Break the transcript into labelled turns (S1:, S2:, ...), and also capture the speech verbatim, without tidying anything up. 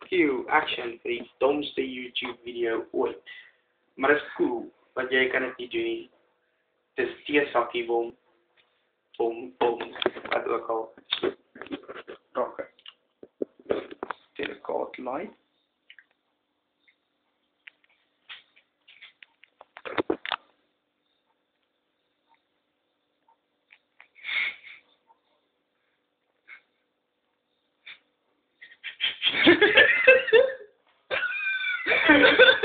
S1: cue, action vir die domste YouTube video ooit. Maar dit is cool, want jy kan dit nie doen nie. Dis teesakkie bom, bom, bom, wat ook al. Raak het. Telekaart laai. Ha ha ha!